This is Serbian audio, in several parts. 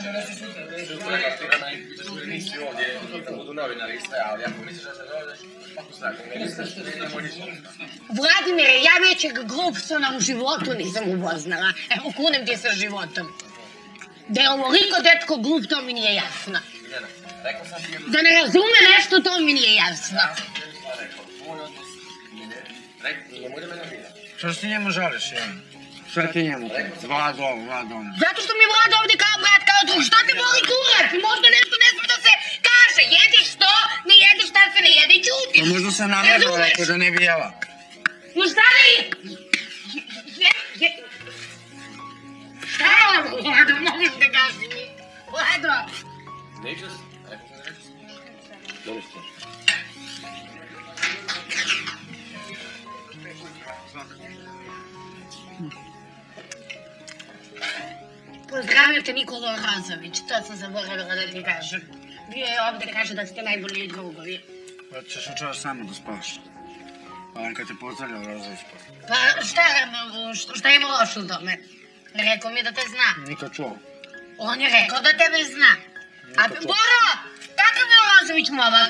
Sutra partira all'inizio di novinari sve, ali ako misliš da se dođeš, ako se ako ne misliš, nemoj ništa. Vladimire, ja većeg glupsona u životu nisam upoznala. Evo, kunem ti sa životom. Da je ovoliko dečko glup, to mi nije jasno. Da ne razume nešto, to mi nije jasno. Nemoj da me nabira. Što si njemu žališ, Jan? Šta ti njemu? Vlado. Zato što mi Vlada ovdje kao brat, kao drug. Šta te boli kurac? Možda nešto ne sme da se kaže. Jediš to, ne jedeš šta se ne jede i ćutiš. Pa možda se namjerno rekao da ne bi jela. No šta da je? Šta je ovo, Vlado? Molim da gaži mi. Vlado! Neću se, rekao sam da neću se. Dobro što. Pozdravio te Nikola Orazović, to sam zaboravila da ti kažem. Bio je ovdje, kaže da ste najbolji drugovi. Pa ćeš učevaš samo da spavaš. Pa on kad te pozdravlja Orazović pa. Pa šta ima loše u tome? Rekao mi da te zna. Nikad čuo. On je rekao da tebe zna. A Boro, kakav je Orazović momak?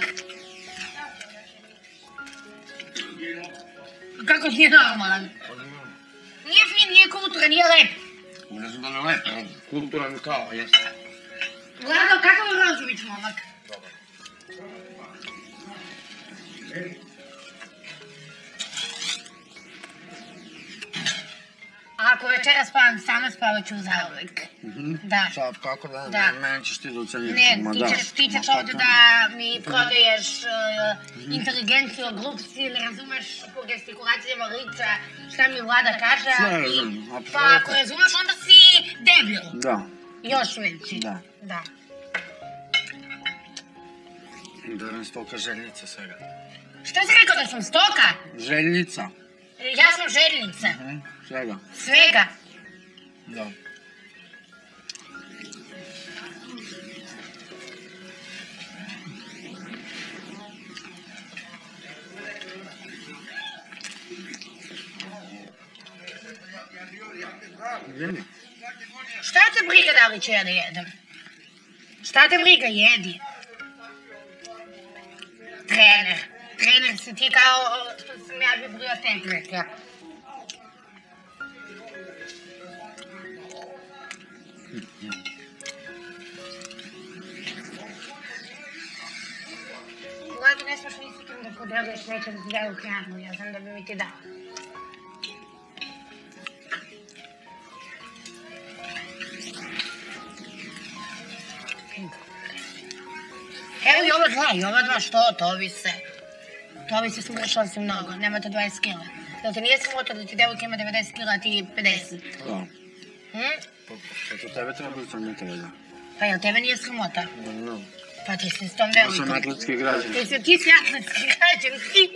Kako nije normalan? Nije fin, nije kulturan, nije lep. Ne znam da ne lepo, kultura mi kao, jeste. Vlado, kakav je Orazović momak? Ako večera spavam sama, spavat ću zauvek. Da. Sad, kako da, Da. meni ćeš ti da ucenješ. Ne, ti ćeš ovdje da mi prodaješ inteligenciju, glupci, ne razumeš po gestikulacijama lica šta mi Vlada kaže. Sve razumem, apsolutno. Pa ako razumeš, onda si debil. Da. Još veći. Da. Da. Da nam stoka željnica svega. Šta si rekao da sam stoka? Željnica. Ja sam željnica. Svega. Svega. Da. Jedi. Šta te briga da li ću ja da jedem? Šta te briga, jedi. Trener si ti kao što sam ja bibliotek rekla. Vlado, ne smiješ ni sikim da podeliš nečeg delu hranu, ja znam da bi mi ti dao. Evo i ova dva, što? To vi se smršala si mnogo, nemate 20 kila. Jel te nije sramota da ti devojka ima 90 kila, a ti 50? Da. Pa to tebe treba biti sramota, valjda. Pa jel tebe nije sramota? Da. Pa ti si s tom Ja devojkom. sam atletski građan. Ti si atletski građan, ti.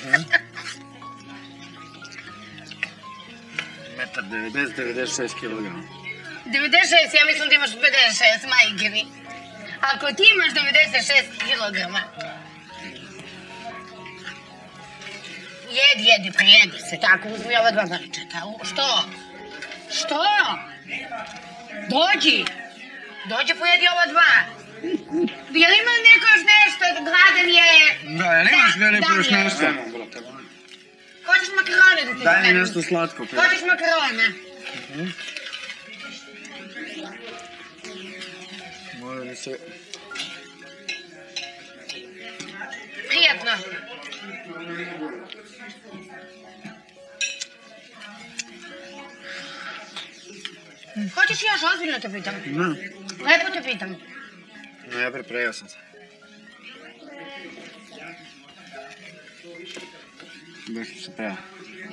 Metar 90-96 kilograma. 96, ja mislim da imaš 56, majke mi. Ako ti imaš 96 kilograma, jedi, prijedi se, tako, uzmi ova dva vrčeta. Što? Dođi, pojedi ova dva. Jel ima neko još nešto, gladan je? Da, jel imaš Filipe još nešto? Hoćeš makarone da ti Daj mi spremim? nešto slatko. Hoćeš makarone? Mora mi se... Prijetno. Hoćeš još ozbiljno te pitam? Ne. Lepo te pitam. Ne, preprejao sam se. Baš sam se prejao.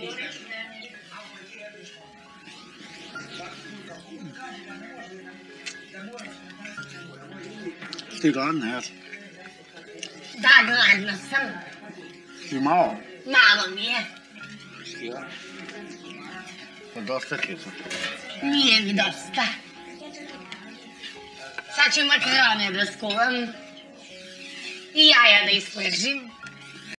Ti gladna, još? Da, gladna sam. Ti malo? Malo mi je. Pa dosta ti je to. Nije mi dosta. Sad ću makarone da skuvam. I jaja da ispržim.